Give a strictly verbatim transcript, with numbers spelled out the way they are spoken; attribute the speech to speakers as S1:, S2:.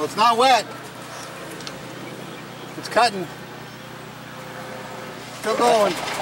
S1: Well, it's not wet. It's cutting. Still going.